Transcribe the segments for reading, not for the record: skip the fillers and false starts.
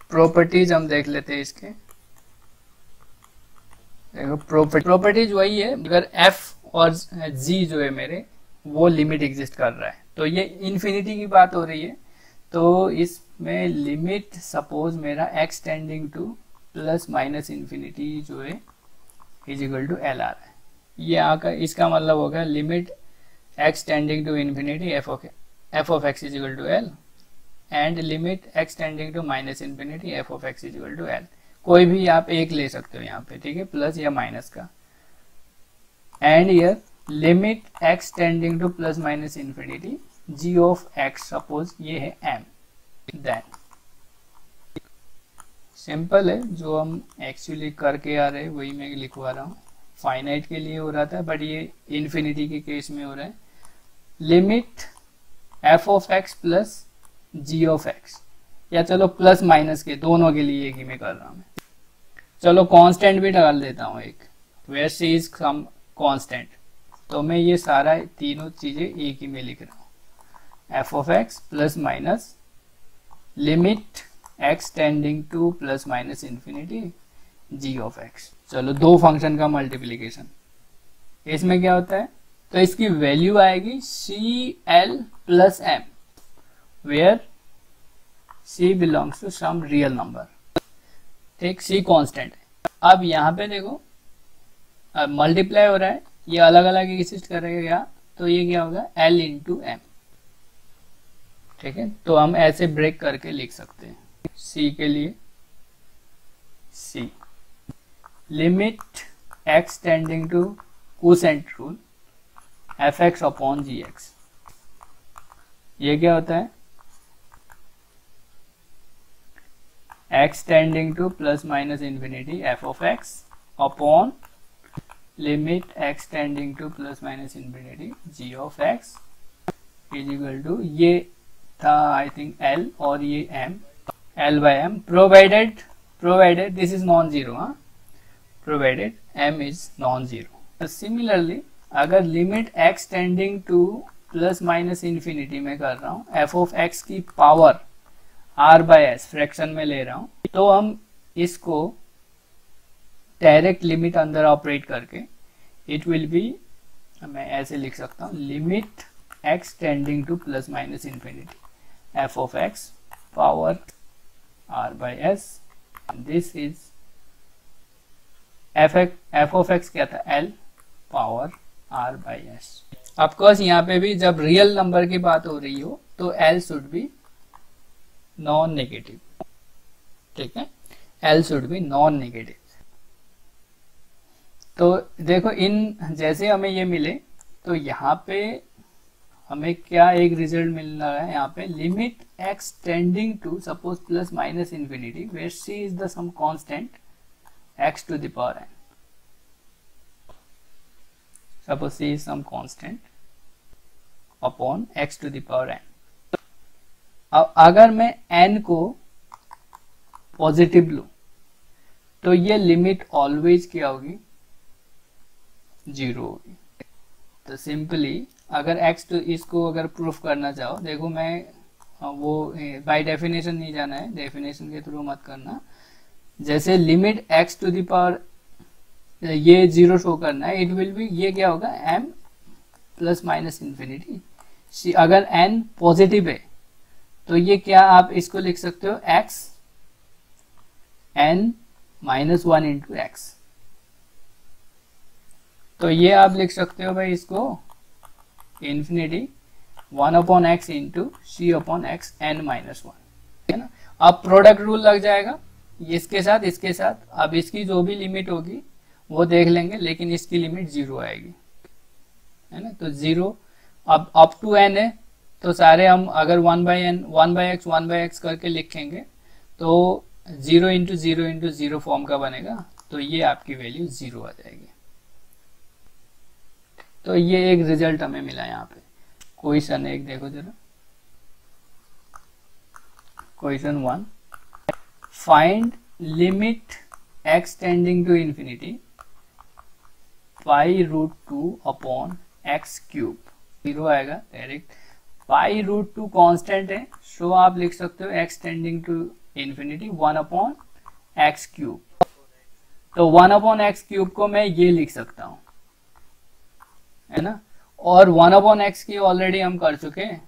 Properties हम देख लेते हैं इसके। देखो प्रॉपर्टीज वही है, अगर एफ और जी जो है मेरे वो लिमिट एग्जिस्ट कर रहा है, तो ये इन्फिनिटी की बात हो रही है, तो इसमें लिमिट सपोज मेरा x tending to plus minus infinity जो है इज इक्वल टू एल आ रहा है। ये आकर इसका मतलब होगा limit x tending to infinity f of x is equal to L and limit x tending to minus infinity f of x is equal to L. कोई भी आप एक ले सकते हो यहाँ पे, ठीक है, प्लस या माइनस का। And here limit x tending to plus minus infinity g of x, suppose ये है एम। देन सिंपल है, जो हम एक्चुअली करके आ रहे हैं वही मैं लिखवा रहा हूँ। फाइनाइट के लिए हो रहा था, बट ये इन्फिनिटी के केस में हो रहा है। Limit f of x plus g of x, या चलो प्लस माइनस के दोनों के लिए एक ही में कर रहा हूँ मैं। चलो कांस्टेंट भी डाल देता हूँ एक, where c is some constant, तो मैं ये सारा तीनों चीजें एक ही में लिख रहा हूँ। F of x plus minus limit x tending to plus minus infinity g of x. चलो दो फंक्शन का मल्टीप्लीकेशन, इसमें क्या होता है, तो इसकी वैल्यू आएगी c L plus m, where c belongs to some real number, ठीक, सी कांस्टेंट है। अब यहाँ पे देखो अब मल्टीप्लाई हो रहा है, ये अलग अलग एग्जिस्ट करेगा, तो ये क्या होगा एल इंटू एम, ठीक है। तो हम ऐसे ब्रेक करके लिख सकते हैं सी के लिए, C limit x tending to quotient rule f x upon g x. ये क्या होता है, x tending to plus minus infinity f of x upon limit x tending to plus minus infinity g of x is equal to, ये था I think L और ये M, L by M, provided this is non zero, हाँ, provided M is non zero. Similarly अगर limit x tending to plus minus infinity में कर रहा हूँ, एफ ऑफ एक्स की power r by s fraction में ले रहा हूँ, तो हम इसको डायरेक्ट लिमिट अंदर ऑपरेट करके इट विल बी, मैं ऐसे लिख सकता हूँ, limit x tending to plus minus infinity f of x power r by s, this is f of x क्या था, L power r by s. Of course यहाँ पे भी जब रियल नंबर की बात हो रही हो तो L should be non negative, ठीक है, L should be non negative. तो देखो इन जैसे हमें ये मिले, तो यहाँ पे हमें क्या एक रिजल्ट मिल रहा है, यहाँ पे limit x tending to suppose plus minus infinity where c is the some constant x to the power n, suppose c is some constant upon x to the power n. अब अगर मैं n को positive लूं, तो ये limit always क्या होगी, zero होगी। तो सिंपली अगर x तो इसको अगर प्रूफ करना चाहो, देखो मैं वो बाय डेफिनेशन नहीं जाना है, डेफिनेशन के थ्रू मत करना, जैसे limit x to the power ये जीरो शो करना है, इट विल बी, ये क्या होगा m प्लस माइनस इन्फिनिटी। अगर n पॉजिटिव है तो ये क्या आप इसको लिख सकते हो x n minus one into x, तो ये आप लिख सकते हो भाई इसको infinity one upon x into c upon x n minus one, है ना। अब प्रोडक्ट रूल लग जाएगा इसके साथ इसके साथ, अब इसकी जो भी लिमिट होगी वो देख लेंगे, लेकिन इसकी लिमिट जीरो आएगी, है ना। तो जीरो अब अप टू एन है, तो सारे हम अगर one by n one by x करके लिखेंगे तो जीरो इंटू जीरो फॉर्म का बनेगा, तो ये आपकी वैल्यू जीरो आ जाएगी। तो ये एक रिजल्ट हमें मिला यहाँ पे। क्वेश्चन एक देखो जरा, question one, find limit x tending to infinity pi root two upon x cube, zero आएगा direct. Pi root two constant है, सो आप लिख सकते हो x tending to infinity 1/x³। तो 1/x³ को मैं ये लिख सकता हूं, है ना। और 1/x की ऑलरेडी हम कर चुके हैं।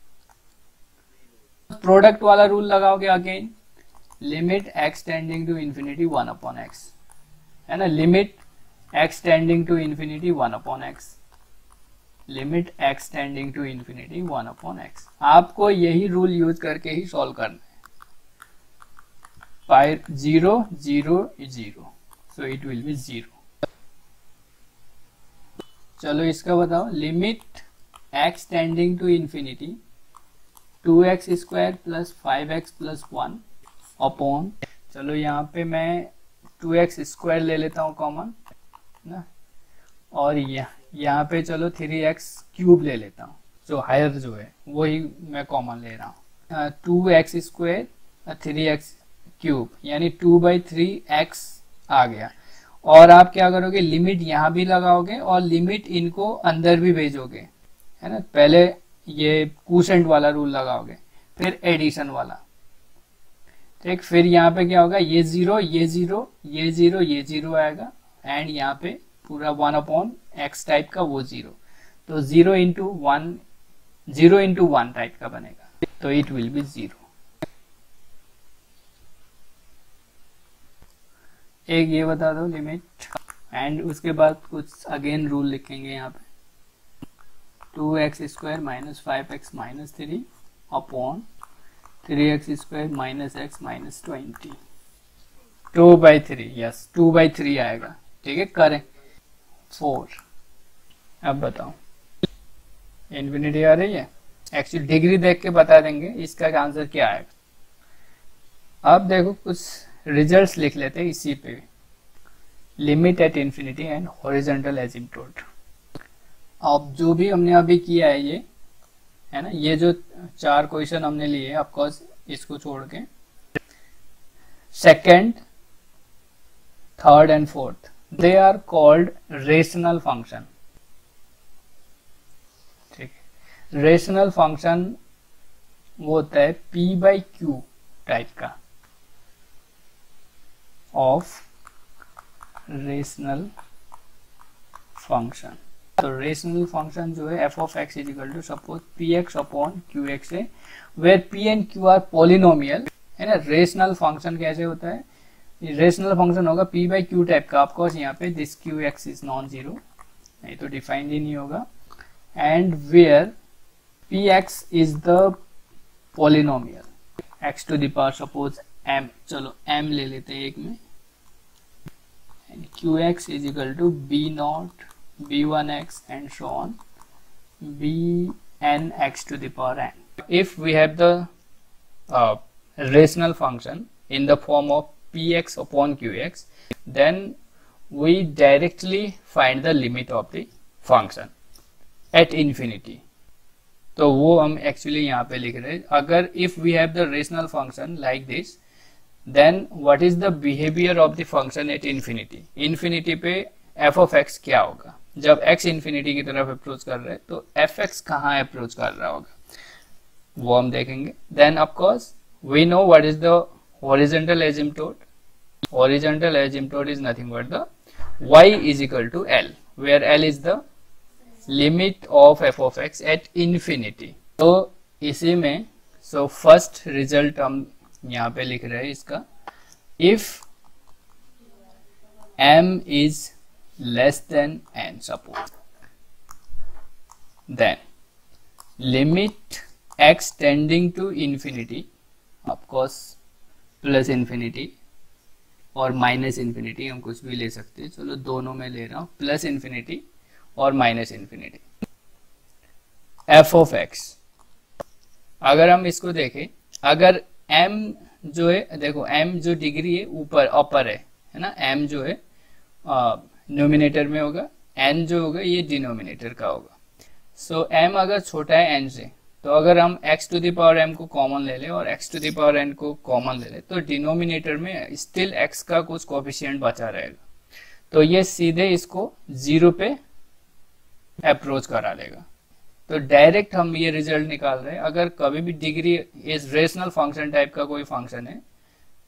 प्रोडक्ट वाला रूल लगाओगे again, limit x tending to infinity 1/x, है ना। Limit x tending to infinity 1/x, limit x tending to infinity 1/x। आपको यही रूल यूज करके ही सॉल्व करना है। 0 0 0, सो इट विल बी 0। चलो इसका बताओ, limit x tending to infinity 2x² plus 5x plus 1 upon, चलो यहाँ पे मैं 2x² ले लेता हूँ कॉमन ना, और यहाँ पे चलो 3x³ ले लेता हूँ, जो हायर जो है वही मैं कॉमन ले रहा हूँ। 2x² 3x³ यानी 2/3x आ गया। और आप क्या करोगे, लिमिट यहाँ भी लगाओगे और लिमिट इनको अंदर भी भेजोगे, है ना। पहले ये क्वोशेंट वाला रूल लगाओगे, फिर एडिशन वाला, ठीक। फिर यहाँ पे क्या होगा, ये 0 ये 0 ये 0 ये 0 आएगा, एंड यहाँ पे पूरा 1/x टाइप का वो 0, तो 0 इंटू 1 टाइप का बनेगा, तो इट विल बी 0। एक ये बता दो लिमिट, एंड उसके बाद कुछ अगेन रूल लिखेंगे यहाँ पे, 2x² minus 5x minus 3 upon 3x² minus x minus 20, 2/3, yes 2/3 आएगा, ठीक है। करें 4। अब बताओ इन्फिनिटी आ रही है, एक्चुअली डिग्री देख के बता देंगे इसका आंसर क्या आएगा। अब देखो कुछ रिजल्ट्स लिख लेते हैं इसी पे, limit at infinity and horizontal asymptote. अब जो भी हमने अभी किया है ये, है ना, ये जो 4 क्वेश्चन हमने लिए ऑफकोर्स इसको छोड़ के, second, third and fourth, they are called rational function, ठीक है। रेशनल फंक्शन वो होता है p/q टाइप का ऑफ रेशनल फंक्शन। तो रेशनल फंक्शन जो है f(x) is equal to suppose px upon qx है, where p and q are polynomial, है ना। रेशनल फंक्शन कैसे होता है, रेशनल फंक्शन होगा p/q टाइप का, ऑफकोर्स यहाँ पे this qx is non zero, नहीं तो डिफाइंड ही नहीं होगा, and where px is the polynomial x to the power suppose m, चलो m ले लेते हैं एक में, qx is equal to b0 b1x and so on bnx to the power n. If we have the rational function in the form of px upon qx, then we directly find the limit of the function at infinity. तो वो हम actually यहाँ पे लिख रहे हैं, अगर if we have the rational function like this, then what is the behavior of the function at infinity? Infinity पे f(x) क्या होगा, जब x इन्फिनिटी की तरफ अप्रोच कर रहे हैं तो f(x) कहाँ अप्रोच कर रहा होगा वो हम देखेंगे। Then of course we know what is the horizontal asymptote, horizontal asymptote is nothing but the y is equal to l, where l is the limit of f(x) at infinity. तो इसी में so first result हम यहाँ पे लिख रहे हैं इसका, if m is less than n suppose, then limit x tending to infinity, of course plus infinity और माइनस इन्फिनिटी, हम कुछ भी ले सकते हैं, चलो दोनों में ले रहा हूँ, प्लस इन्फिनिटी और माइनस इन्फिनिटी, f(x). अगर हम इसको देखें, अगर m जो है, देखो m जो डिग्री है ऊपर अपर है ना, m जो है न्यूमिनेटर में होगा, n जो होगा ये डिनोमिनेटर का होगा। सो m अगर छोटा है n से, तो अगर हम x to the power m को कॉमन ले ले और x to the power n को कॉमन ले ले, तो डिनोमिनेटर में स्टिल x का कुछ कोएफिशिएंट बचा रहेगा, तो ये सीधे इसको 0 पे अप्रोच करा लेगा। तो डायरेक्ट हम ये रिजल्ट निकाल रहे हैं, अगर कभी भी डिग्री इस रेशनल फंक्शन टाइप का कोई फंक्शन है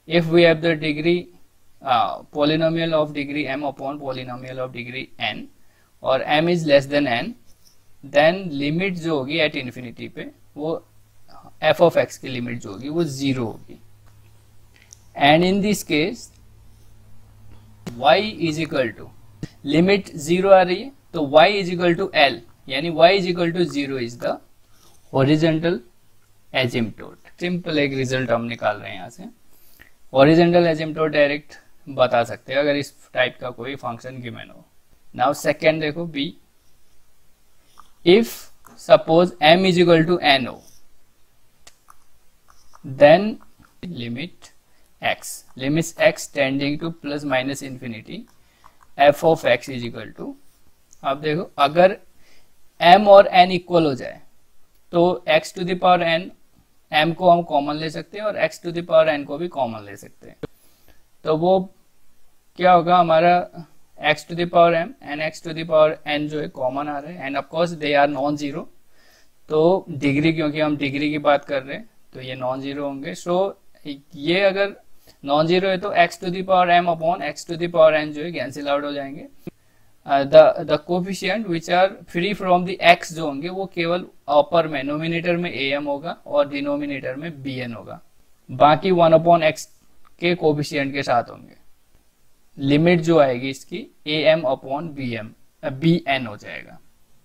if we have the degree polynomial of degree m upon polynomial of degree n और m is less than n, then limit जो होगी एट इन्फिनिटी पे वो f of x की लिमिट जो होगी वो 0 होगी। And in this case y is equal to limit 0 आ रही है तो y is equal to l, यानी y is equal to 0 is the horizontal asymptote. Simple एक रिजल्ट हम निकाल रहे हैं यहाँ से। हॉरिजॉन्टल एजिम्पटोट डायरेक्ट बता सकते हैं अगर इस टाइप का कोई फंक्शन गिवन हो। नाउ सेकेंड देखो b, if suppose m is equal to n हो, then limit x tending to plus minus infinity f of x is equal to, अब देखो अगर m और n इक्वल हो जाए तो x to the power n, m को हम कॉमन ले सकते हैं और x to the power n को भी कॉमन ले सकते हैं। तो वो क्या होगा हमारा x to the power m and x to the power n जो है कॉमन आ रहे हैं and of course they are non zero. तो डिग्री, क्योंकि हम डिग्री की बात कर रहे हैं तो ये नॉन जीरो होंगे। सो ये अगर नॉन जीरो है तो x to the power m upon x to the power n जो है कैंसिल आउट हो जाएंगे। The coefficient which are free from the x जो होंगे वो केवल अपर में नोमिनेटर में am होगा और डिनोमिनेटर में bn होगा, बाकी 1 अपॉन x के कोफिशिएंट के साथ होंगे। लिमिट जो आएगी इसकी am अपॉन bn हो जाएगा।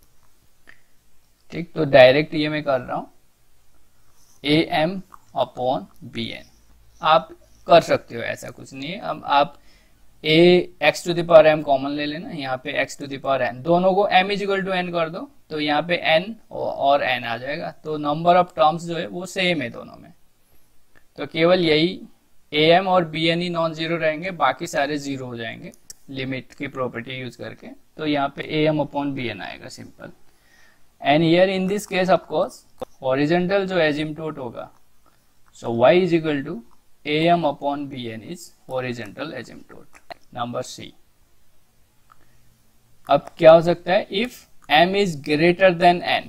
ठीक, तो डायरेक्ट ये मैं कर रहा हूं am अपॉन bn। आप कर सकते हो, ऐसा कुछ नहीं है। अब आप x to the power m common ले लेना, यहाँ पे x to the power n, दोनों को m is equal to n कर दो तो यहाँ पे n और n आ जाएगा। तो नंबर ऑफ टर्म्स जो है वो सेम है दोनों में, तो केवल यही am और bn ही नॉन जीरो रहेंगे, बाकी सारे जीरो हो जाएंगे लिमिट की प्रॉपर्टी यूज करके। तो यहाँ पे am अपॉन bn आएगा simple. And here in this case of course horizontal जो एजिम्पटोट होगा, so y is equal to am upon bn is horizontal asymptote। Number c, अब क्या हो सकता है, इफ m is greater than n,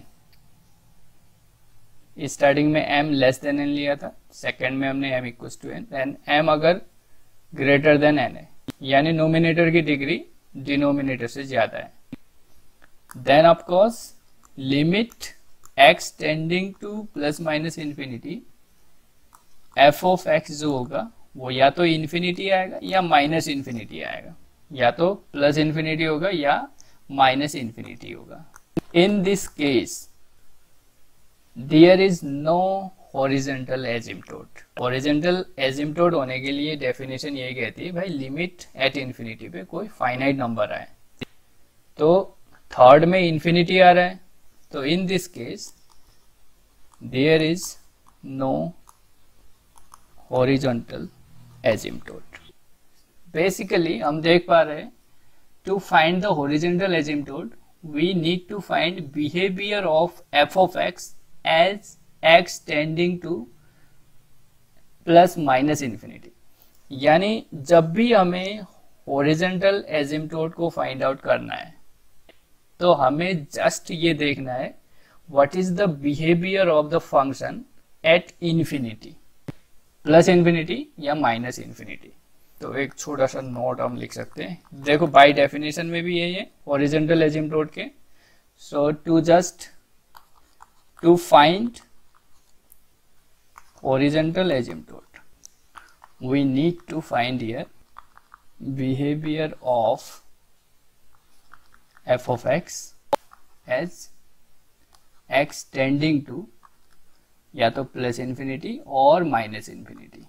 starting में m लेस देन n लिया था, सेकेंड में हमने m equal to n, then m अगर ग्रेटर देन n है यानी नोमिनेटर की डिग्री डिनोमिनेटर से ज्यादा है, then of course limit x tending to plus minus infinity f of x जो होगा वो या तो इन्फिनिटी आएगा या माइनस इन्फिनिटी आएगा, या तो प्लस इन्फिनिटी होगा या माइनस इन्फिनिटी होगा। In this case there is no horizontal asymptote. Horizontal asymptote होने के लिए डेफिनेशन यही कहती है भाई लिमिट एट इन्फिनिटी पे कोई फाइनाइट नंबर आए। तो थर्ड में इन्फिनिटी आ रहा है, तो in this case there is no horizontal asymptote. Basically हम देख पा रहे हैं to find the horizontal asymptote we need to find behaviour of f of x as x tending to plus minus infinity. यानी जब भी हमें हॉरिजॉन्टल एजिम्पटोट को फाइंड आउट करना है तो हमें जस्ट ये देखना है what is the behaviour of the function at infinity, plus infinity या माइनस इन्फिनिटी। तो एक छोटा सा नोट हम लिख सकते हैं, देखो बाय डेफिनेशन में भी यही है हॉरिजॉन्टल एजिम्पटोट के। So to find horizontal asymptote we need to find here behaviour of f of x as x tending to या तो प्लस इन्फिनिटी और माइनस इन्फिनिटी।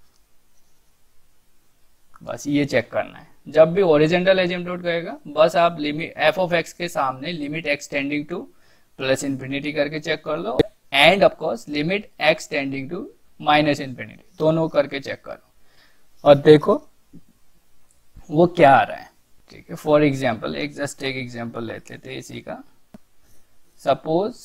बस ये चेक करना है। जब भी हॉरिजॉन्टल एजिम्पटोट कहेगा बस आप लिमिट f ऑफ x के सामने limit x tending to plus infinity करके चेक कर लो, and of course limit x tending to minus infinity, दोनों करके चेक करो और देखो वो क्या आ रहा है। ठीक है, फॉर एग्जाम्पल एक जस्ट एक एग्जाम्पल लेते थे इसी का। सपोज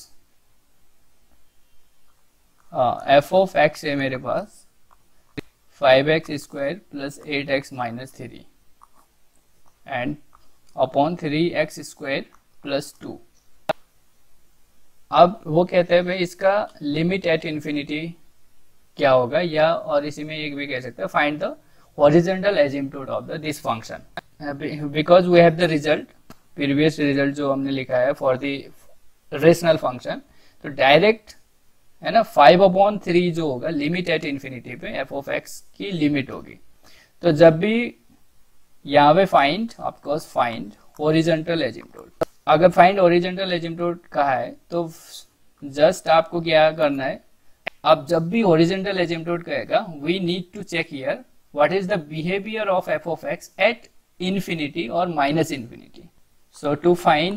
f ऑफ x है मेरे पास 5x square plus 8x minus 3 and upon 3x square plus 2। अब वो कहते हैं भाई इसका लिमिट एट इन्फिनिटी क्या होगा, या और इसी में एक भी कह सकते हैं find the horizontal asymptote of the this function, because we have the result, previous result जो हमने लिखा है फॉर द रेशनल फंक्शन, तो डायरेक्ट है ना 5/3 जो होगा लिमिट एट इन्फिनिटी पे एफ ऑफ एक्स की लिमिट होगी। तो जब भी यहाँ पे find of course find horizontal asymptote, अगर फाइंड हॉरिजॉन्टल एजिम्पटोट कहा है तो जस्ट आपको क्या करना है, अब जब भी हॉरिजॉन्टल एजिम्पटोट कहेगा we need to check here what is the behaviour of f of x at infinity or minus infinity. So to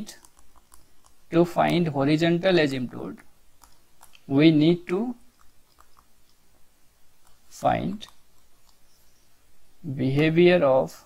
find horizontal asymptote, we need to find behavior of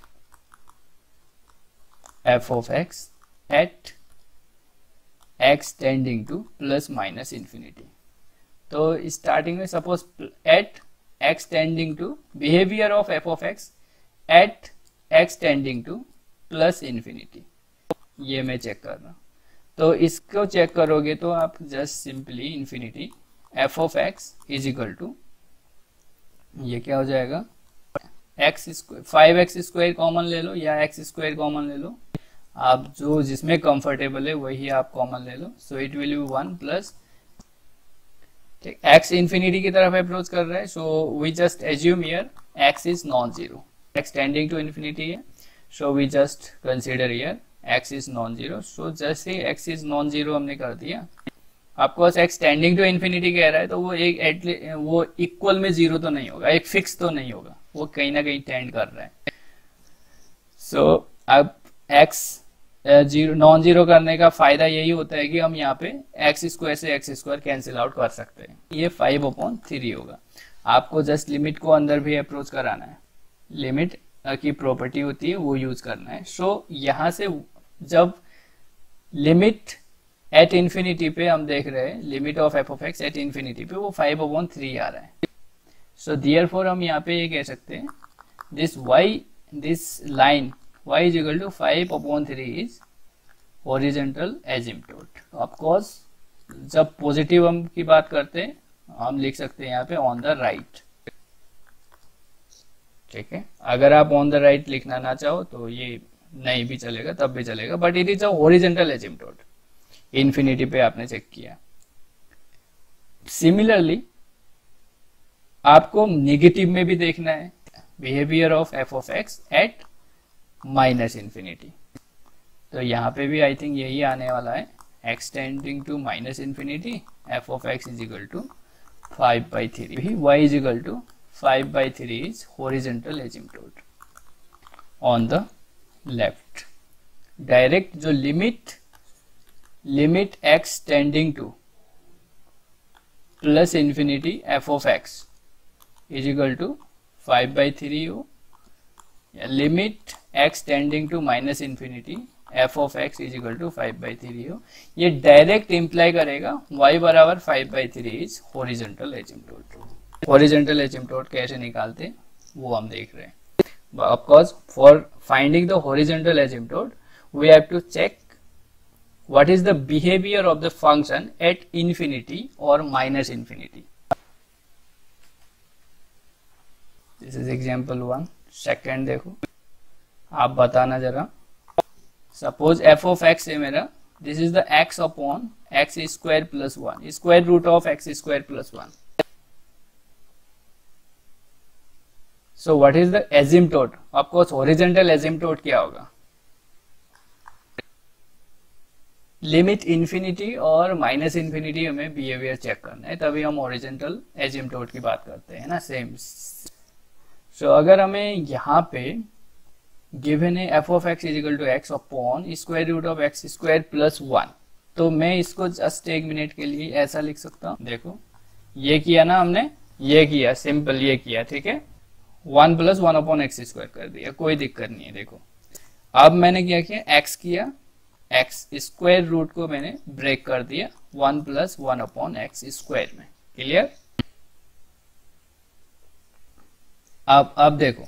f of x at x tending to plus minus infinity. तो starting में suppose at x tending to behavior of f of x at x tending to plus infinity, ये मैं check कर रहा हूँ। तो इसको check करोगे तो आप just simply infinity f of x is equal to, ये क्या हो जाएगा, x square 5x square common ले लो या एक्स स्क्वायर कॉमन ले लो, आप जो जिसमें कंफर्टेबल है वही आप कॉमन ले लो। So it will be 1 plus, ठीक, एक्स इन्फिनिटी की तरफ अप्रोच कर रहा है, so we just assume here x is non zero, x tending to infinity है, so we just consider here x is non-zero, so जैसे x is non-zero हमने कर दिया, आपको x tending to infinity कह रहा है तो वो एक वो इक्वल में जीरो तो नहीं होगा, एक फिक्स तो नहीं होगा, वो कहीं ना कहीं टेंड कर रहा है। so अब x जीरो नॉन जीरो करने का फायदा यही होता है कि हम यहाँ पे एक्स स्क्वायर से एक्स स्क्वायर कैंसिल आउट कर सकते हैं, ये 5/3 होगा। आपको जस्ट लिमिट को अंदर भी अप्रोच कराना है, लिमिट की प्रॉपर्टी होती है वो यूज करना है। सो यहां से जब लिमिट एट इन्फिनिटी पे हम देख रहे हैं, limit of f of x at infinity पे वो 5/3 आ रहा है। सो देयरफॉर हम यहाँ पे ये कह सकते हैं this line y is equal to 5/3 is horizontal asymptote. Of course जब पॉजिटिव हम की बात करते हैं हम लिख सकते हैं यहाँ पे ऑन द राइट, ठीक है। अगर आप ऑन द राइट लिखना ना चाहो तो ये नहीं भी चलेगा, तब भी चलेगा, but it is a horizontal asymptote, infinity पे आपने चेक किया। सिमिलरली आपको नेगेटिव में भी देखना है, behaviour of f of x at minus infinity, तो यहाँ पे भी आई थिंक यही आने वाला है, x tending to minus infinity f of x is equal to 5/3, y is equal to 5/3 is horizontal asymptote on the left। Direct जो limit x tending to plus infinity f of x is equal to 5/3 हो, या limit x tending to minus infinity f of x is equal to 5/3 हो, ये direct imply करेगा y बराबर 5/3 is horizontal asymptote. Horizontal एजिम्पटोट कैसे निकालते वो हम देख रहे हैं। Of course for finding the horizontal asymptote we have to check what is the behaviour of the function at infinity और minus infinity. This is example 1। Second देखो, आप बताना जरा, सपोज एफ ऑफ एक्स है मेरा, this is the x upon x square plus 1, square root of x square plus 1। So what is the asymptote? Of course horizontal asymptote क्या होगा, limit infinity और minus infinity हमें behaviour check करना है, तभी हम हॉरिजॉन्टल एजिम्पटोट की बात करते हैं ना, सेम। सो अगर हमें यहाँ पे गिवन है f of x is equal to x upon square root of x square plus 1, तो मैं इसको जस्ट एक मिनट के लिए ऐसा लिख सकता हूँ। देखो ये किया ना हमने, ये किया सिंपल, ये किया, ठीक है, 1 प्लस 1 अपॉन एक्स स्क्वायर कर दिया, कोई दिक्कत नहीं है। देखो अब मैंने क्या किया, एक्स किया, एक्स स्क्वायर रूट को मैंने ब्रेक कर दिया 1 प्लस 1 अपॉन एक्स स्क्वायर में। क्लियर? अब देखो,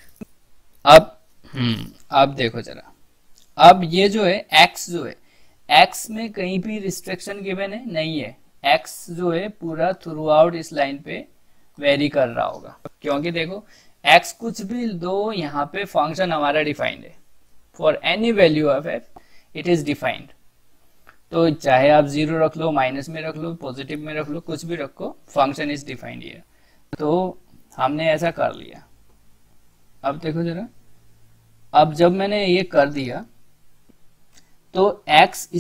अब देखो जरा, अब ये जो है एक्स जो है, एक्स में कहीं भी रिस्ट्रिक्शन गिवन है नहीं है, एक्स जो है पूरा थ्रू आउट इस लाइन पे वेरी कर रहा होगा, क्योंकि देखो x कुछ भी दो, यहाँ पे फंक्शन हमारा डिफाइंड है, for any value of f it is defined. तो चाहे आप 0 रख लो, माइनस में रख लो, पॉजिटिव में रख लो, कुछ भी रखो, फंक्शन इज डिफाइंड हियर। तो हमने ऐसा कर लिया। अब देखो जरा, अब जब मैंने ये कर दिया तो एक्स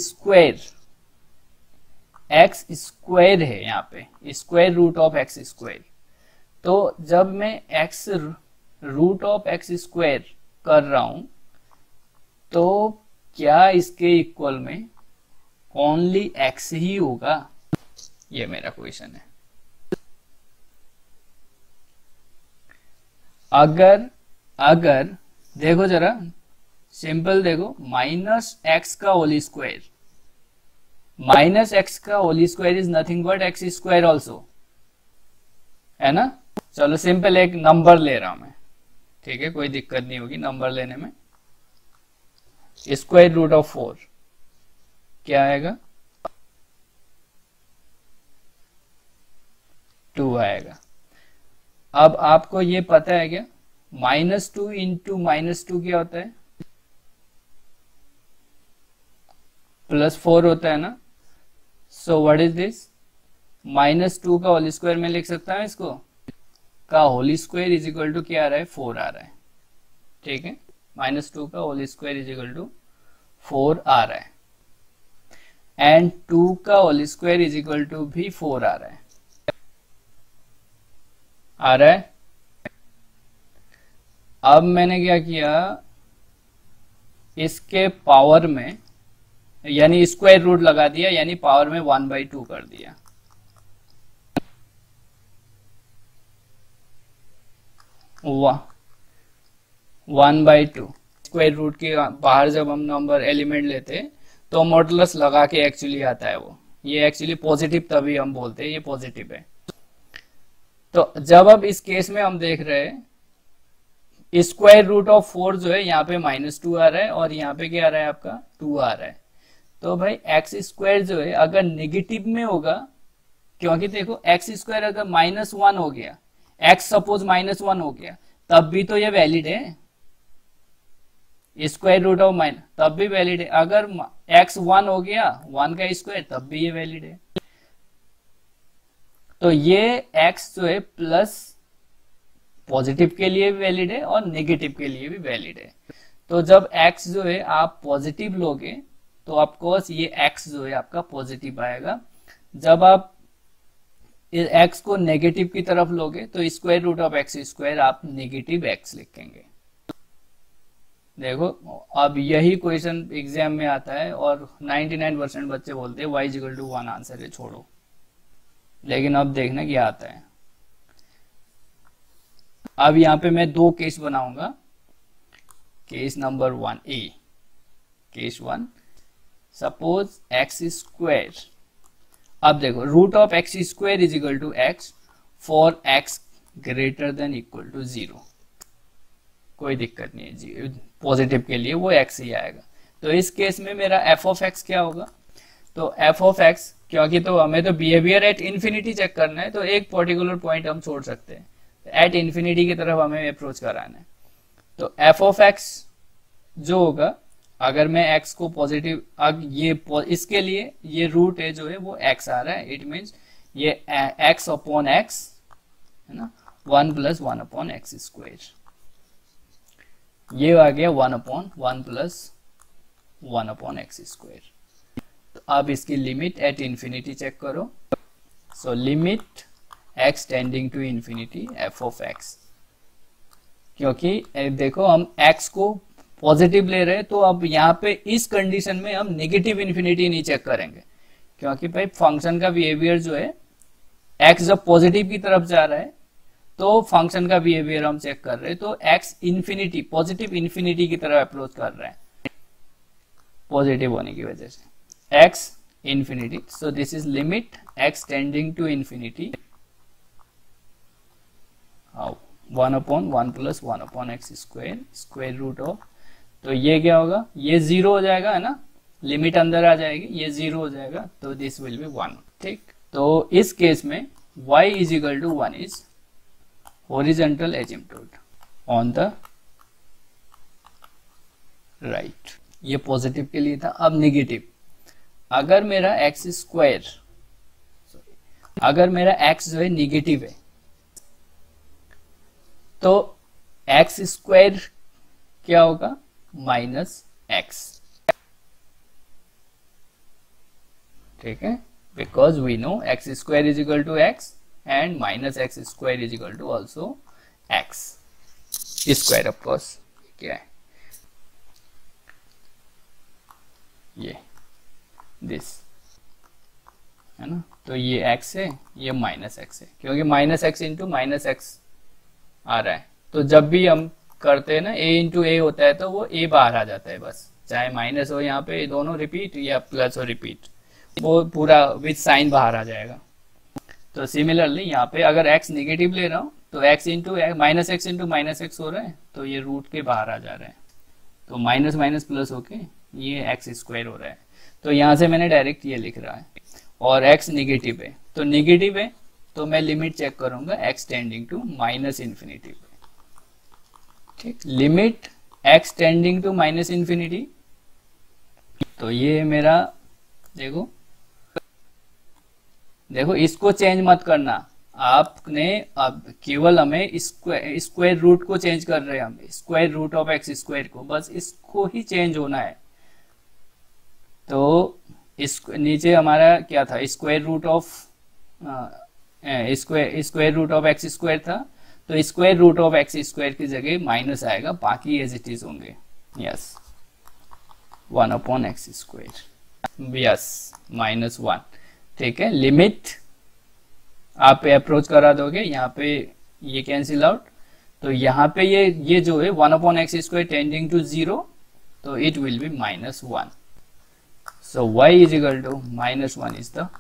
स्क्वायर है यहाँ पे, square root of x square. तो जब मैं x root of x square कर रहा हूं तो क्या इसके इक्वल में ओनली एक्स ही होगा? ये मेरा क्वेश्चन है। अगर देखो जरा सिंपल देखो, माइनस एक्स का होल स्क्वायर, माइनस एक्स का whole square is nothing but x square also, है ना। चलो सिंपल एक नंबर ले रहा हूं मैं, ठीक है, कोई दिक्कत नहीं होगी नंबर लेने में। स्क्वायर रूट ऑफ 4 क्या आएगा? 2 आएगा। अब आपको ये पता है क्या, -2 इंटू -2 क्या होता है? +4 होता है ना। So what is this? -2 का होल स्क्वायर में लिख सकता हूं इसको, का whole square is equal to क्या आ रहा है? 4 आ रहा है, ठीक है। -2 का whole square is equal to 4 आ रहा है, एंड 2 का whole square is equal to भी 4 आ रहा है, आ रहा है। अब मैंने क्या किया, इसके पावर में यानी स्क्वायर रूट लगा दिया, यानी पावर में 1/2 कर दिया। वाह, 1/2 स्क्वायर रूट के बाहर जब हम नंबर एलिमेंट लेते तो मॉडुलस लगा के एक्चुअली आता है वो, ये एक्चुअली पॉजिटिव तभी हम बोलते हैं ये पॉजिटिव है। तो जब अब इस केस में हम देख रहे हैं स्क्वायर रूट ऑफ 4 जो है यहाँ पे -2 आ रहा है और यहाँ पे क्या आ रहा है आपका 2 आ रहा है। तो भाई एक्स स्क्वायर जो है अगर नेगेटिव में होगा, क्योंकि देखो एक्स स्क्वायर अगर -1 हो गया, एक्स सपोज -1 हो गया, तब भी तो ये वैलिड है। स्क्वायर रूट ऑफ तब भी वैलिड है। अगर एक्स 1 हो गया, 1 का स्क्वायर, तब भी ये वैलिड है। तो ये एक्स जो है प्लस पॉजिटिव के लिए भी वैलिड है और नेगेटिव के लिए भी वैलिड है। तो जब x जो है आप पॉजिटिव लोगे तो ऑफकोर्स ये x जो है आपका पॉजिटिव आएगा। जब आप x को नेगेटिव की तरफ लोगे तो square root of x square आप नेगेटिव x लिखेंगे। देखो अब यही क्वेश्चन एग्जाम में आता है और 99% बच्चे बोलते हैं y = 1 आंसर है, छोड़ो। लेकिन अब देखना क्या आता है। अब यहाँ पे मैं 2 केस बनाऊंगा। Case number 1A, case 1, suppose x square. अब देखो root of x square is equal to x for x greater than equal to 0। कोई दिक्कत नहीं है, पॉजिटिव के लिए वो एक्स ही आएगा। तो इस केस में मेरा एफ ऑफ एक्स क्या होगा? तो एफ ऑफ एक्स, क्योंकि तो हमें तो बिहेवियर एट इन्फिनिटी चेक करना है, तो एक पर्टिकुलर पॉइंट हम छोड़ सकते हैं, एट इन्फिनिटी की तरफ हमें अप्रोच कराना है। तो एफ ऑफ एक्स जो होगा, अगर मैं एक्स को पॉजिटिव, अब ये इसके लिए ये रूट है जो है वो एक्स आ रहा है, इट मीन्स ये एक्स अपॉन एक्स है ना, 1 + 1 अपॉन एक्स स्क्वायर, ये आ गया 1 अपॉन 1 + 1 अपॉन एक्स स्क्वायर। तो अब इसकी लिमिट एट इन्फिनिटी चेक करो। So limit x tending to infinity f of x, क्योंकि देखो हम x को पॉजिटिव ले रहे हैं, तो अब यहाँ पे इस कंडीशन में हम नेगेटिव इन्फिनिटी नहीं चेक करेंगे, क्योंकि भाई फंक्शन का बिहेवियर जो है x जब पॉजिटिव की तरफ जा रहा है तो फंक्शन का बिहेवियर हम चेक कर रहे हैं, तो x इन्फिनिटी पॉजिटिव इन्फिनिटी की तरफ अप्रोच कर रहा है पॉजिटिव होने की वजह से, x इन्फिनिटी। So this is limit x tending to infinity 1 upon 1 + 1 upon x square, square root of, तो ये क्या होगा, ये 0 हो जाएगा है ना, लिमिट अंदर आ जाएगी, ये 0 हो जाएगा, तो दिस विल बी 1। ठीक, तो इस केस में y = 1 is horizontal asymptote on the right. ये पॉजिटिव के लिए था। अब नेगेटिव, अगर मेरा एक्स स्क्वायर, अगर मेरा एक्स जो है नेगेटिव है तो एक्स स्क्वायर क्या होगा, माइनस एक्स, ठीक है, because we know x square is equal to x and minus x square is equal to also x square. Of course क्या है ये, दिस है ना, तो ये x है, ये माइनस एक्स है, क्योंकि minus x into minus x आ रहा है। तो जब भी हम करते हैं ना a इंटू ए होता है तो वो a बाहर आ जाता है, बस चाहे माइनस हो यहाँ पे दोनों रिपीट या प्लस हो रिपीट, वो पूरा विथ साइन बाहर आ जाएगा। तो सिमिलरली यहाँ पे अगर x नेगेटिव ले रहा हूँ तो x into minus x into minus x हो रहा है, तो ये रूट के बाहर आ जा रहा है, तो माइनस माइनस प्लस होके ये एक्स स्क्वायर हो रहा है। तो यहाँ से मैंने डायरेक्ट ये लिख रहा है, और x नेगेटिव है, तो नेगेटिव है तो मैं लिमिट चेक करूंगा x tending to minus infinity, ठीक, limit x tending to minus infinity. तो ये मेरा देखो देखो, इसको चेंज मत करना आपने, अब केवल हमें स्क्वायर रूट को चेंज कर रहे हैं, हम square root of x square को, बस इसको ही चेंज होना है। तो इस नीचे हमारा क्या था, square root of square root of x square था, तो square root of x square की जगह माइनस आएगा, बाकी एज इट इज होंगे। Yes, 1 upon x square, yes minus 1, ठीक है। लिमिट आप अप्रोच करा दोगे, यहाँ पे ये कैंसिल आउट, तो यहाँ पे ये जो है 1 upon x square tending to 0, तो it will be minus 1। So y is equal to minus 1 is the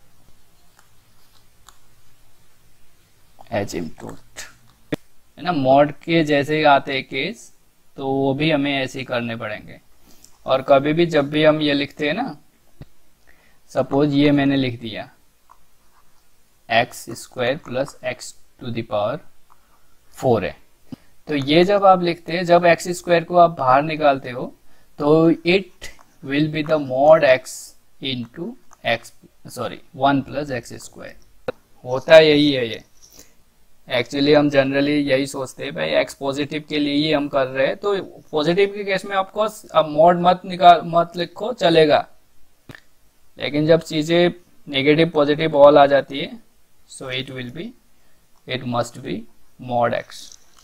asymptote, है ना। मॉड के जैसे आते हैं केस, तो वो भी हमें ऐसे ही करने पड़ेंगे। और कभी भी जब भी हम ये लिखते हैं ना, सपोज ये मैंने लिख दिया x square plus x to the power 4 है, तो ये जब आप लिखते हैं, जब एक्स स्क्वायर को आप बाहर निकालते हो तो it will be the mod x into x, sorry 1 plus x square, होता यही है। ये एक्चुअली हम जनरली यही सोचते हैं भाई x पॉजिटिव के लिए ही हम कर रहे हैं, तो पॉजिटिव के केस में आपको अब मॉड मत लिखो चलेगा, लेकिन जब चीजें नेगेटिव पॉजिटिव ऑल आ जाती है, so it must be mod x।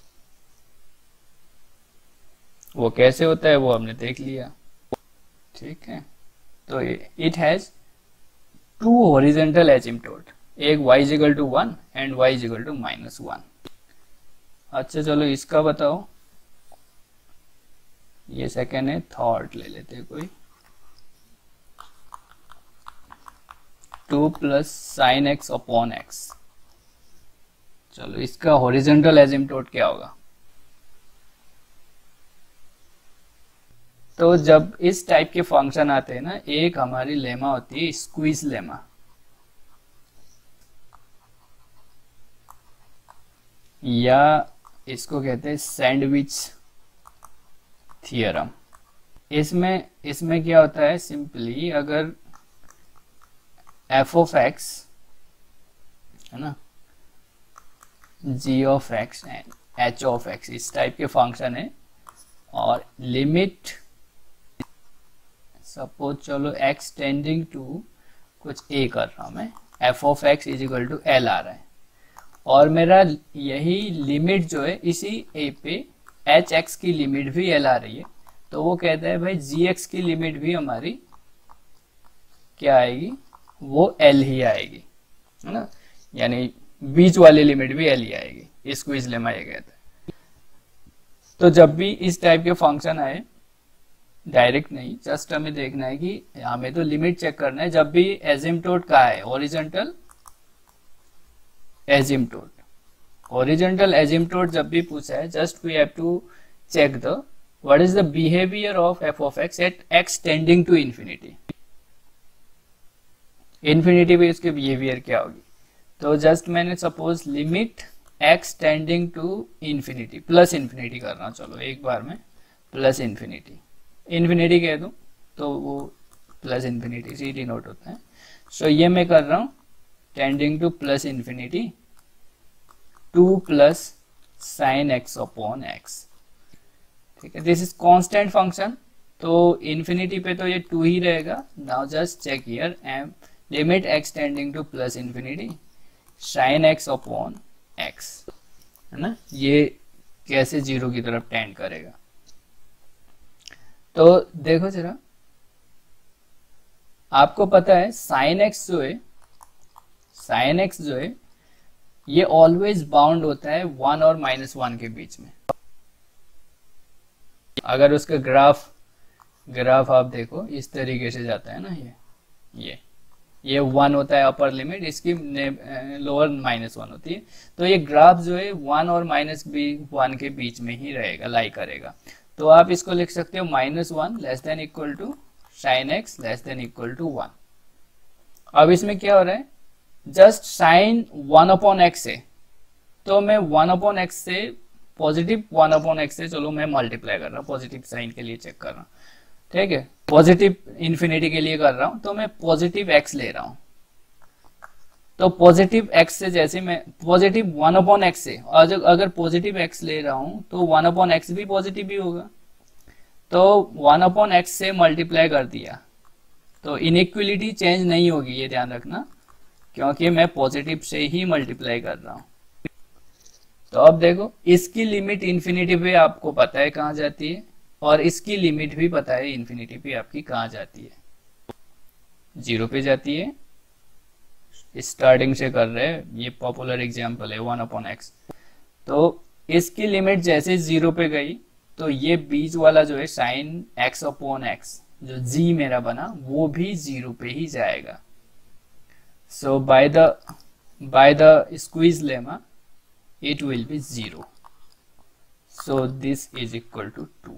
वो कैसे होता है वो हमने देख लिया, ठीक है। तो इट हैज 2 हॉरिजॉन्टल एसिम्पटोट, एक y is equal to 1 and y is equal to minus 1। अच्छा चलो इसका बताओ, ये सेकेंड है, थर्ड ले लेते हैं कोई, 2 plus sine x upon x. चलो इसका हॉरिजॉन्टल एसिम्पटोट क्या होगा। तो जब इस टाइप के फंक्शन आते हैं ना, एक हमारी लेमा होती है स्क्वीज लेमा, या इसको कहते हैं सैंडविच थियरम। इसमें क्या होता है, सिंपली अगर f ऑफ x है ना, g of x and h of x, इस टाइप के फंक्शन है, और लिमिट सपोज चलो x टेंडिंग टू कुछ a कर रहा हूं मैं, f of x is equal to l आ रहा है, और मेरा यही लिमिट जो है इसी a पे hx की लिमिट भी l आ रही है, तो वो कहता है भाई gx की लिमिट भी हमारी क्या आएगी, वो l ही आएगी, है ना, यानी बीच वाली लिमिट भी l ही आएगी, इसको इसलिए मैं ये कहता है। तो जब भी इस टाइप के फंक्शन आए, डायरेक्ट नहीं, जस्ट हमें देखना है कि हमें तो लिमिट चेक करना है, जब भी एसिम्पटोट का है हॉरिजॉन्टल एसिम्पटोट, हॉरिजॉन्टल एसिम्पटोट जब भी पूछा है, just we have to check the what is the behaviour of f of x at x tending to infinity. Infinity पे इसके बिहेवियर क्या होगी, तो जस्ट मैंने suppose limit x tending to infinity, plus infinity कर रहा हूँ, चलो एक बार में प्लस इन्फिनिटी, इन्फिनिटी कह दूँ तो वो प्लस इन्फिनिटी से डिनोट होता है। सो ये मैं कर रहा हूँ tending to plus infinity 2 plus sine x upon x, ठीक है। दिस इज कांस्टेंट फंक्शन, तो इन्फिनिटी पे तो ये 2 ही रहेगा। Now just check here, um limit x tending to plus infinity sine x upon x, है ना, ये कैसे 0 की तरफ टेंड करेगा। तो देखो जरा, आपको पता है साइन एक्स जो है, साइन एक्स जो है ये ऑलवेज बाउंड होता है 1 और -1 के बीच में। अगर उसका ग्राफ आप देखो इस तरीके से जाता है ना, ये 1 होता है अपर लिमिट, इसकी लोअर -1 होती है। तो ये ग्राफ जो है 1 और -1 के बीच में ही रहेगा, लाई करेगा। तो आप इसको लिख सकते हो -1 less than equal to sine x less than equal to 1। अब इसमें क्या हो रहा है, जस्ट साइन 1 अपॉन एक्स है, तो मैं 1 अपॉन एक्स से पॉजिटिव 1 अपॉन एक्स से, चलो मैं मल्टीप्लाई कर रहा हूँ, पॉजिटिव साइन के लिए चेक कर रहा हूँ, ठीक है, पॉजिटिव इन्फिनिटी के लिए कर रहा हूँ, तो मैं पॉजिटिव एक्स ले रहा हूँ। तो पॉजिटिव एक्स से जैसे मैं पॉजिटिव 1 अपॉन एक्स से, और अगर पॉजिटिव एक्स ले रहा हूँ तो 1 अपॉन एक्स भी पॉजिटिव ही होगा। तो 1 अपॉन एक्स से मल्टीप्लाई कर दिया तो इनइक्वलिटी चेंज नहीं होगी, ये ध्यान रखना, क्योंकि मैं पॉजिटिव से ही मल्टीप्लाई कर रहा हूँ। तो अब देखो, इसकी लिमिट इन्फिनिटी पे आपको पता है कहाँ जाती है, और इसकी लिमिट भी पता है इन्फिनिटी पे आपकी कहाँ जाती है, 0 पे जाती है। स्टार्टिंग से कर रहे हैं, ये पॉपुलर एग्जांपल है 1 अपॉन एक्स। तो इसकी लिमिट जैसे 0 पे गई तो ये बीच वाला जो है साइन एक्स अपॉन एक्स जो जी मेरा बना वो भी 0 पे ही जाएगा। So by the squeeze lemma it will be 0, so this is equal to 2.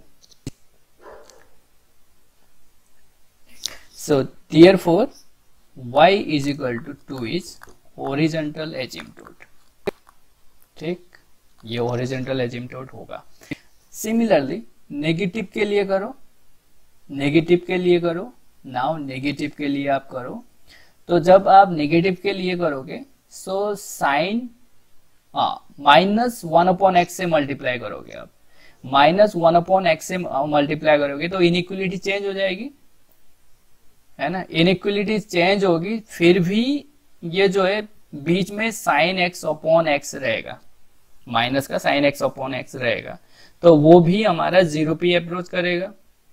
So therefore y is equal to 2 is horizontal asymptote, ठीक, ये horizontal asymptote होगा। सिमिलरली नेगेटिव के लिए करो, नेगेटिव के लिए करो, नाउ नेगेटिव के लिए आप करो। तो जब आप नेगेटिव के लिए करोगे सो साइन -1 अपॉन एक्स से मल्टीप्लाई करोगे, आप -1 अपॉन एक्स से मल्टीप्लाई करोगे तो इनइक्वलिटी चेंज हो जाएगी, है ना, इनइक्वलिटी चेंज होगी, फिर भी ये जो है बीच में साइन एक्स अपॉन एक्स रहेगा, माइनस का साइन एक्स अपॉन एक्स रहेगा, तो वो भी हमारा 0 पे अप्रोच करेगा,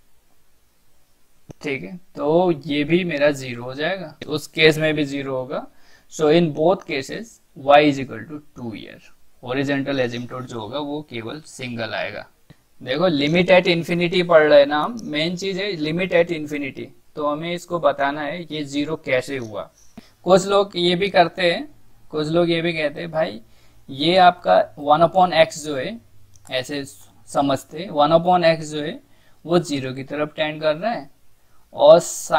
ठीक है। तो ये भी मेरा 0 हो जाएगा, उस केस में भी 0 होगा। So in both cases y is equal to 2 here, horizontal asymptote जो होगा वो केवल सिंगल आएगा। देखो लिमिट एट इन्फिनिटी पढ़ रहे हैं ना हम, मेन चीज है लिमिट एट इन्फिनिटी, तो हमें इसको बताना है ये 0 कैसे हुआ। कुछ लोग ये भी करते हैं, कुछ लोग ये भी कहते हैं भाई ये आपका 1 अपॉन एक्स जो है, ऐसे समझते 1 अपॉन एक्स जो है वो 0 की तरफ टेंड कर रहा है, और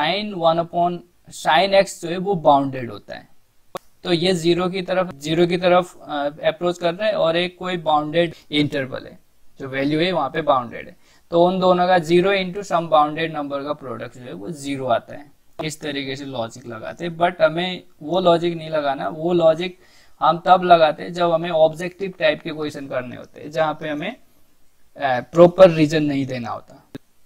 साइन एक्स जो है वो बाउंडेड होता है, तो ये 0 की तरफ अप्रोच कर रहा है, और एक कोई बाउंडेड इंटरवल है जो वैल्यू है वहां पे बाउंडेड है, तो उन दोनों का 0 इंटू सम बाउंडेड नंबर का प्रोडक्ट जो है वो 0 आता है। इस तरीके से लॉजिक लगाते हैं, बट हमें वो लॉजिक नहीं लगाना, वो लॉजिक हम तब लगाते हैं जब हमें ऑब्जेक्टिव टाइप के क्वेश्चन करने होते हैं, जहां पे हमें प्रॉपर रीजन नहीं देना होता।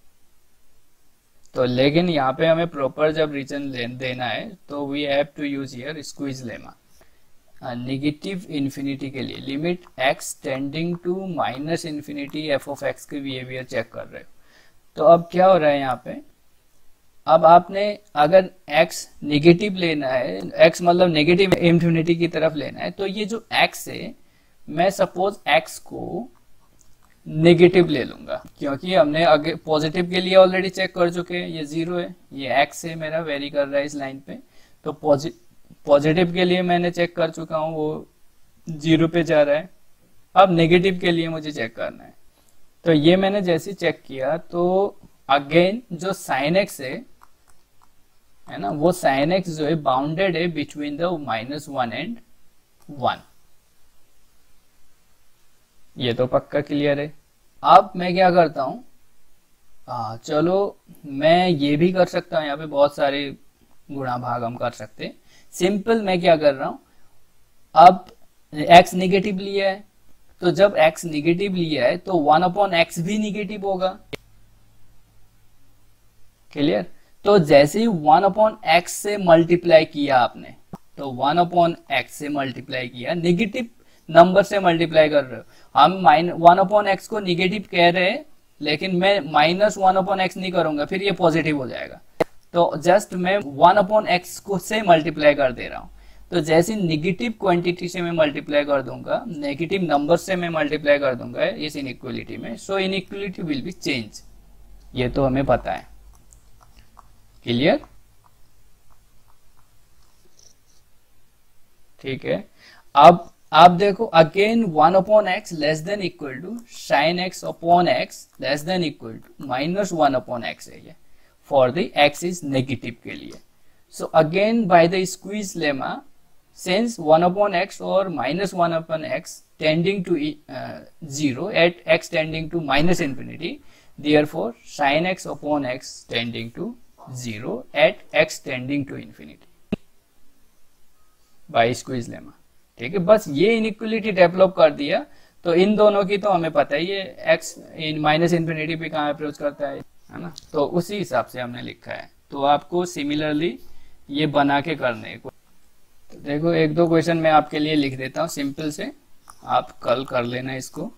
तो लेकिन यहाँ पे हमें प्रॉपर जब रीजन देना है तो we have to use here squeeze lemma. Negative infinity के लिए limit x tending to minus infinity f of x के बिहेवियर चेक कर रहे हो। तो अब क्या हो रहा है यहाँ पे, अब आपने अगर x नेगेटिव लेना है, x मतलब नेगेटिव इन्फिनिटी की तरफ लेना है, तो ये जो x है मैं सपोज x को नेगेटिव ले लूंगा, क्योंकि हमने आगे पॉजिटिव के लिए ऑलरेडी चेक कर चुके हैं, ये 0 है, ये x है मेरा वेरी कर रहा है इस लाइन पे, तो पॉजिटिव के लिए मैंने चेक कर चुका हूं वो 0 पे जा रहा है। अब नेगेटिव के लिए मुझे चेक करना है, तो ये मैंने जैसे चेक किया तो अगेन जो साइन एक्स है ना, वो साइन एक्स जो है बाउंडेड है बिटवीन द -1 एंड 1, ये तो पक्का क्लियर है। अब मैं क्या करता हूँ, चलो मैं ये भी कर सकता हूँ, यहाँ पे बहुत सारे गुणा भाग हम कर सकते हैं। सिंपल मैं क्या कर रहा हूँ, अब x निगेटिव लिया है, तो जब x निगेटिव लिया है तो 1/x भी निगेटिव होगा। क्लियर? तो जैसे ही 1/x से मल्टीप्लाई किया आपने, तो 1/x से मल्टीप्लाई किया, निगेटिव नंबर से मल्टीप्लाई कर रहे हो। हम 1/x को निगेटिव कह रहे हैं, लेकिन मैं -1/x नहीं करूंगा, फिर ये पॉजिटिव हो जाएगा। तो जस्ट मैं 1/x को से मल्टीप्लाई कर दे रहा हूं। तो जैसे निगेटिव क्वांटिटी से मैं मल्टीप्लाई कर दूंगा, नेगेटिव नंबर से मैं मल्टीप्लाई कर दूंगा इस इनइक्वलिटी में, so inequality will be change. ये तो हमें पता है। क्लियर? ठीक है। अब आप देखो, again 1/x less than equal to sin x upon x less than equal to -1/x है ये, for the x is negative के लिए। So again by the squeeze lemma, since 1/x और -1/x tending to 0 at x tending to -infinity, therefore sin x upon x tending to 0 at x tending to infinity by squeeze lemma. ठीक है, बस ये inequality develop कर दिया। तो इन दोनों की तो हमें पता ही है, x इन -infinity पे कहाँ अप्रोच करता है ना, तो उसी हिसाब से हमने लिखा है। तो आपको सिमिलरली ये बना के करने को, तो देखो एक दो क्वेश्चन मैं आपके लिए लिख देता हूँ सिंपल से, आप कल कर लेना इसको।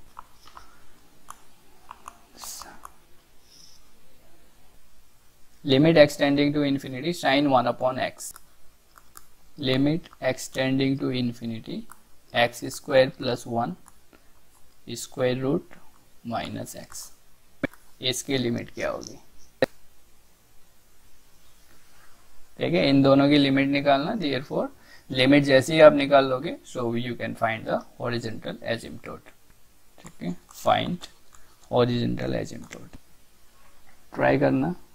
Limit x tending to infinity sin 1/x, limit x tending to infinity x square plus 1 square root minus x, इसकी लिमिट क्या होगी? ठीक है, इन दोनों की लिमिट निकालना। देयरफॉर लिमिट जैसे ही आप निकाल लोगे, so you can find the horizontal asymptote. ठीक है, फाइंड हॉरिजॉन्टल एसिम्पटोट, ट्राई करना।